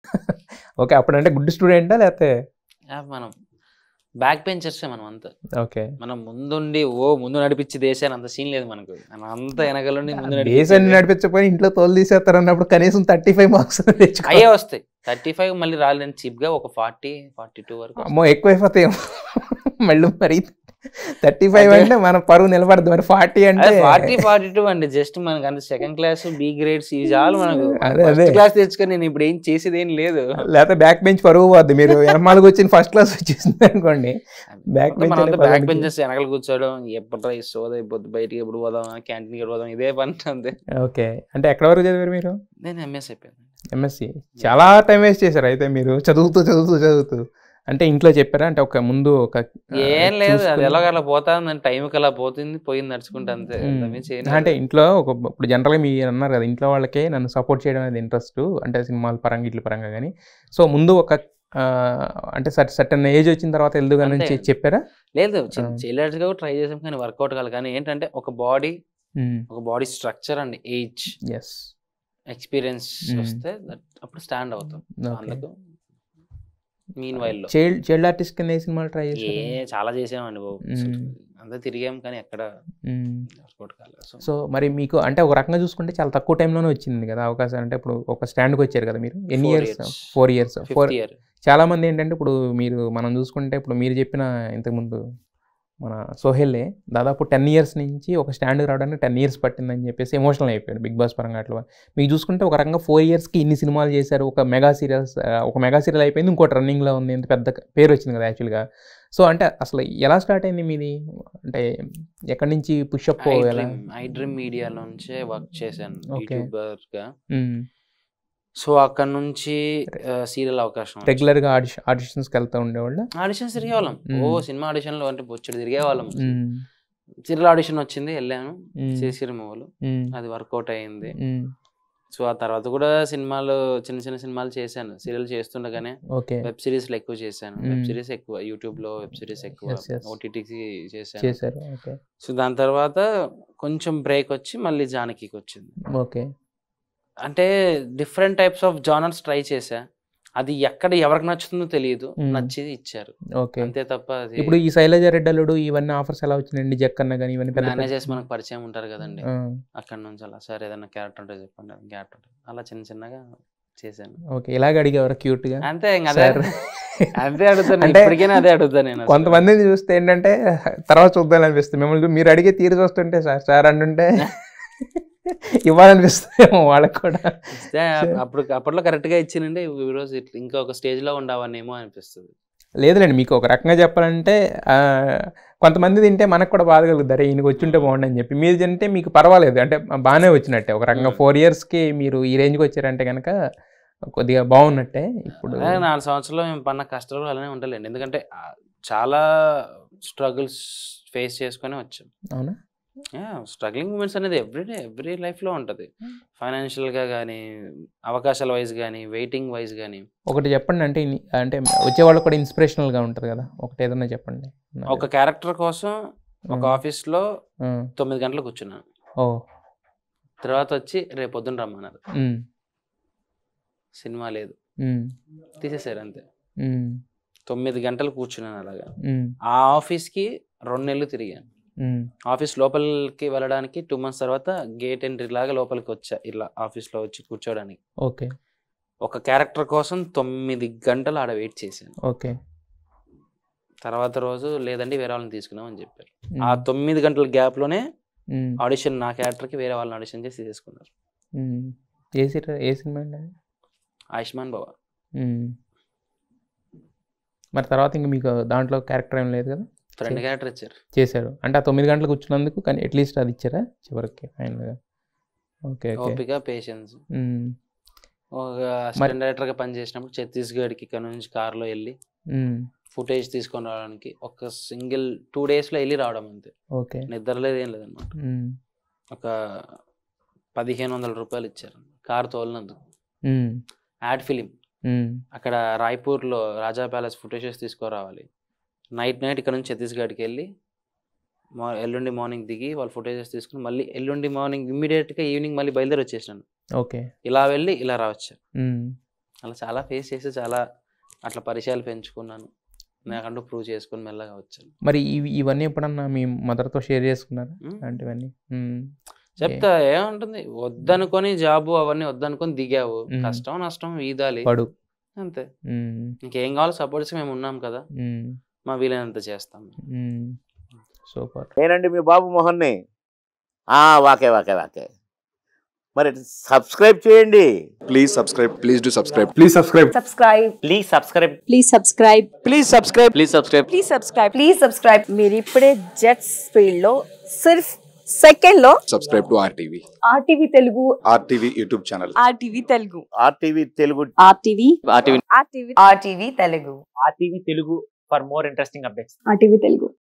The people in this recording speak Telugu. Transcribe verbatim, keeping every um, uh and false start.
ఓకే. అప్పుడంటే గుడ్ స్టూడెంటా లేకపోతే? మనం బ్యాక్ బెంచర్సే మనం అంతా. ఓకే. మనం ముందుండి ఓ ముందు నడిపించి దేశాన్ని అంత సీన్ లేదు మనకు. మనం అంతా వెనకాలండి ముందు దేశాన్ని నడిపించకపోయి ఇంట్లో తోలు తీసేస్తారు అన్నప్పుడు కనీసం థర్టీ ఫైవ్ మార్క్స్ తెచ్చుకో. అయ్యే వస్తాయి. థర్టీ ఫైవ్ మళ్ళీ రాలేని చీప్ గా ఒక ఫార్టీ ఫార్టీ టూ వరకు. అమ్మో ఎక్కువ అయిపోతాయి మళ్ళీ. మరి థర్టీ ఫైవ్ అంటే మన పరువు నిలబడదు. మరి ఫార్టీ అంటే ఫార్టీ ఫార్టీ టూ అండి. జస్ట్ మనకి అంత సెకండ్ క్లాస్ బి గ్రేడ్స్ ఇవి చాలు మనకు. ఫస్ట్ క్లాస్ తెచ్చుకొని నేను ఇప్పుడు ఏం చేసేది ఏం లేదు. లేకపోతే బ్యాక్ బెంచ్ పరువు పోద్ది. మీరు ఎనమాలకు వచ్చిన ఫస్ట్ క్లాస్ వచ్చేసింది అనుకోండి, బ్యాక్ బెంచ్ బ్యాక్ బెంచెస్ వెనకాల కూర్చోవడం, ఎప్పుడు సోద అయిపోద్ది, బయటికి ఎప్పుడు పోదాం, క్యాంటీన్కి ఎప్పుడు పోదాం, ఇదే పని అంతే. ఓకే. అంటే ఎక్కడ వరకు చదివారు మీరు? నేను ఎంఎస్ అయిపోయాను. ఎంఎస్సి. చాలా టైం వేస్ట్ చేశారు అయితే మీరు చదువుతూ చదువుతూ చదువుతూ. అంటే ఇంట్లో చెప్పారా? అంటే ఒక ముందు ఒక ఏం లేదు, అది ఎలాగ అలా పోతుంది, టైంకి అలా పోతుంది, పోయింది నడుచుకుంటే అంతే. అంటే ఇంట్లో ఒక ఇప్పుడు జనరల్గా మీరు అన్నారు కదా, ఇంట్లో వాళ్ళకే నన్ను సపోర్ట్ చేయడం అనేది ఇంట్రెస్ట్, అంటే సినిమాల పరంగా ఇట్ల పరంగా కానీ. సో ముందు ఒక అంటే సర్టన్ ఏజ్ వచ్చిన తర్వాత వెళ్దు కానీ చెప్పారా? లేదు, చేయలేదుగా ట్రై చేసాం కానీ వర్కౌట్ కాదు. కానీ ఏంటంటే ఒక బాడీ ఒక body structure and age experience వస్తే అప్పుడు స్టాండ్ అవుతాం. అందుకు meanwhile child child artist కింద ఏ సినిమాలు ట్రై చేశారు? ఏ చాలా చేసామండి బాబు, అంతా తిరిగాం కానీ ఎక్కడ వర్కౌట్ కాలేదు. సో మరి మీకు అంటే ఒక రకంగా చూసుకుంటే చాలా తక్కువ టైంలోనే వచ్చింది కదా అవకాశం. అంటే ఇప్పుడు ఒక స్టాండ్కి వచ్చారు కదా మీరు. ఎన్ని years? Four years four year చాలా మంది ఏంటంటే ఇప్పుడు మీరు మనం చూసుకుంటే ఇప్పుడు మీరు చెప్పిన ఇంతకుముందు మన సోహెల్లే దాదాపు టెన్ ఇయర్స్ నుంచి ఒక స్టాండ్కి రావడానికి టెన్ ఇయర్స్ పట్టిందని చెప్పేసి ఎమోషనల్ అయిపోయాడు బిగ్ బాస్ పరంగా. అట్లా మీకు చూసుకుంటే ఒక రకంగా ఫోర్ ఇయర్స్కి ఇన్ని సినిమాలు చేశారు, ఒక మెగా సీరియల్స్ ఒక మెగా సీరియల్ అయిపోయింది, ఇంకోటి రన్నింగ్లో ఉంది, ఎంత పెద్ద పేరు వచ్చింది కదా యాక్చువల్గా. సో అంటే అసలు ఎలా స్టార్ట్ అయింది మీది? అంటే ఎక్కడి నుంచి పుషప్? ఐ డ్రీమ్ మీడియా నుంచే వర్క్ చేశాను యూట్యూబర్గా. సో అక్కడ నుంచి సీరియల్ అవకాశం. రెగ్యులర్ గా ఆడిషన్ ఆడిషన్స్కి వెళ్తూ ఉండేవాళ్ళు? ఆడిషన్స్ తిరిగేవాళ్ళం. ఓ సినిమా ఆడిషన్లు అంటే బొచ్చుడు తిరిగేవాళ్ళం. సీరియల్ ఆడిషన్ వచ్చింది, వెళ్ళాను, చేసి రిమూవల్, అది వర్కౌట్ అయ్యింది. సో ఆ తర్వాత కూడా సినిమాలు చిన్న చిన్న సినిమాలు చేశాను. సీరియల్ చేస్తుండగానే వెబ్ సిరీస్లు ఎక్కువ చేశాను. వెబ్ సిరీస్ ఎక్కువ యూట్యూబ్ లో, వెబ్ సిరీస్ ఎక్కువ ఓటీటీకి చేశాను. సో దాని తర్వాత కొంచెం బ్రేక్ వచ్చి మళ్ళీ జానకి వచ్చింది. ఓకే. అంటే different types of genres try చేశా, అది ఎక్కడ ఎవరికి నచ్చుతుందో తెలియదు, నచ్చేది ఇచ్చారు అంతే తప్ప. ఇప్పుడు ఈ శైలజ రెడ్డలుడు ఇవన్నీ ఆఫర్స్ ఎలా వచ్చినాయండి? జక్కన్న కానీ ఇవన్నీ మేనేజర్స్ మనకు పరిచయం ఉంటారు కదండి, అక్కడ నుంచి అలా సార్ ఏదైనా క్యారెక్టర్ ఉంటే చెప్పండి, క్యారెక్టర్ అలా చిన్న చిన్నగా చేశాను. ఓకే. ఇలాగ అడిగేవారు క్యూట్ గా? అంతే, అదే అదే అడుగుతాను, ఇప్పటికైనా అదే అడుగుతాను నేను. కొంతమందిని చూస్తే ఏంటంటే తర్వాత చూద్దాం అనిపిస్తుంది, మిమ్మల్ని మీరు అడిగే తీరు చూస్తుంటే సార్ సార్ అంటుంటే ఇవ్వాలనిపిస్తుందేమో వాళ్ళకి కూడా. అప్పుడు అప్పట్లో కరెక్ట్గా ఇచ్చినండి, ఈరోజు ఇంకా ఒక స్టేజ్లో ఉండవనేమో అనిపిస్తుంది. లేదులేండి, మీకు ఒక రకంగా చెప్పాలంటే కొంతమంది తింటే మనకు కూడా బాధ కలుగుతారు, ఈయనకి వచ్చుంటే బాగుండని చెప్పి. మీరు తింటే మీకు పర్వాలేదు, అంటే బాగానే వచ్చినట్టే ఒక రకంగా. ఫోర్ ఇయర్స్కి మీరు ఈ రేంజ్కి వచ్చారంటే కనుక కొద్దిగా బాగున్నట్టే. ఇప్పుడు నాలుగు సంవత్సరాలు మేము పన్న కష్టాలు అలానే ఉండలేండి, ఎందుకంటే చాలా స్ట్రగుల్స్ ఫేస్ చేసుకొని వచ్చాం. అవునా? స్ట్రగ్లింగ్ మూమెంట్స్ అనేది ఎవ్రీడే ఎవ్రీ లైఫ్లో ఉంటుంది, ఫైనాన్షియల్గా కానీ, అవకాశాల వైజ్ కానీ, వెయిటింగ్ వైజ్ కానీ. ఒకటి చెప్పండి, అంటే అంటే వచ్చేవాళ్ళు కూడా ఇన్స్పిరేషనల్గా ఉంటుంది కదా, ఒకటి ఏదన్నా చెప్పండి. ఒక క్యారెక్టర్ కోసం ఒక ఆఫీస్లో తొమ్మిది గంటలు కూర్చున్నాను. ఓ తర్వాత వచ్చి రేపు పొద్దున్న రమ్మన్నారు, సినిమా లేదు, తీసేసారు అంతే. తొమ్మిది గంటలు కూర్చున్నాను అలాగా. ఆ ఆఫీస్కి రెండు నెలలు తిరిగాను. ఆఫీస్ లోపలికి వెళ్ళడానికి టూ మంత్స్ తర్వాత గేట్ ఎంట్రీ లాగా లోపలికి వచ్చా, ఇలా ఆఫీస్లో వచ్చి కూర్చోడానికి. ఓకే. ఒక క్యారెక్టర్ కోసం తొమ్మిది గంటలు ఆడ వెయిట్ చేశాను. ఓకే. తర్వాత రోజు లేదండి వేరే వాళ్ళని తీసుకున్నాం అని చెప్పారు. ఆ తొమ్మిది గంటల గ్యాప్లోనే ఆడిషన్, నా క్యారెక్టర్కి వేరే వాళ్ళని ఆడిషన్ చేసి తీసుకున్నారు. ఏ సినిమా ఏ సినిమా అండి? ఆయుష్మాన్ బాబా. మరి తర్వాత ఇంకా మీకు దాంట్లో క్యారెక్టర్ ఏం లేదు కదా? ఫ్రెండ్ క్యారెక్టర్ ఇచ్చారు, చేశారు. అంటే ఆ తొమ్మిది గంటలకు కూర్చున్నందుకు కానీ అట్లీస్ట్ అది ఇచ్చారా చివరికి ఫైనల్గా? ఓకే. ఓపిక, పేషెన్స్. ఒక అసిస్టెంట్ డైరెక్టర్గా పనిచేసినప్పుడు ఛత్తీస్గఢ్కి ఇక్కడ నుంచి కార్లో వెళ్ళి ఫుటేజ్ తీసుకొని రావడానికి ఒక సింగిల్ టూ డేస్లో వెళ్ళి రావడం అంతే. ఓకే. నిద్రలేదు ఏం లేదన్నమాట. ఒక పదిహేను వందల రూపాయలు ఇచ్చారు కార్ తోలినందుకు. యాడ్ ఫిలిం అక్కడ రాయ్పూర్లో రాజా ప్యాలెస్ ఫుటేజెస్ తీసుకురావాలి. నైట్ నైట్ ఇక్కడ నుంచి ఛత్తీస్గఢ్కి వెళ్ళి మా ఎల్లుండి మార్నింగ్ దిగి వాళ్ళు ఫుటేజెస్ తీసుకుని మళ్ళీ ఎల్లుండి మార్నింగ్ ఇమ్మీడియట్గా ఈవినింగ్ మళ్ళీ బయలుదేరి వచ్చేసినాను. ఓకే. ఇలా వెళ్ళి ఇలా రావచ్చు. అలా చాలా ఫేస్ చేసి చాలా అట్లా పరిచయాలు పెంచుకున్నాను, నాకంటూ ప్రూవ్ చేసుకుని మెల్లగా వచ్చాను. మరి ఇవి ఇవన్నీ ఎప్పుడన్నా మీ మదర్తో షేర్ చేసుకున్నారు అలాంటివన్నీ? చెప్తా, ఏముంటుంది, వద్దనుకొని జాబు అవన్నీ వద్దనుకొని దిగావు, కష్టం నష్టం ఈదాలి పడు అంతే. ఇంకేం కావాలో సపోర్ట్స్ మేము ఉన్నాం కదా, మా వీలైనంత చేస్తాం. సూపర్. నేనండి మీ బాబు మోహన్ని. వాకే వాకే వాకే మరి సబ్స్క్రైబ్ చేయండి. Please subscribe, please do subscribe, please subscribe, subscribe, please subscribe, please subscribe, please subscribe, please subscribe, please subscribe, please subscribe. మీరు ఇప్పుడే జెట్స్ ఫీల్డ్ లో సిర్ఫ్ సెకండ్ లో subscribe to RTV, RTV Telugu, RTV YouTube channel, RTV Telugu, RTV Telugu, RTV RTV RTV RTV Telugu, RTV Telugu for more interesting updates. RTV Telugu.